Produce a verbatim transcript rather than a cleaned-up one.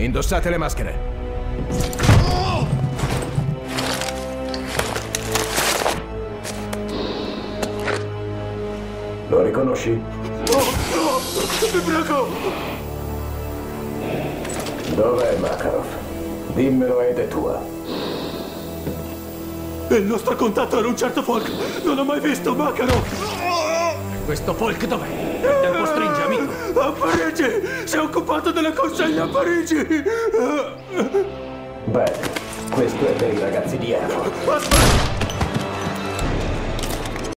Indossate le maschere. Lo riconosci? No, no! Mi prego! Dov'è Makarov? Dimmelo ed è tua. Il nostro contatto era un certo Folk. Non ho mai visto Makarov. Questo Folk dov'è? Il tempo stringe, amico. A Parigi! Si è occupato delle consegne a Parigi! Bene, questo è per i ragazzi di Errol. Aspetta!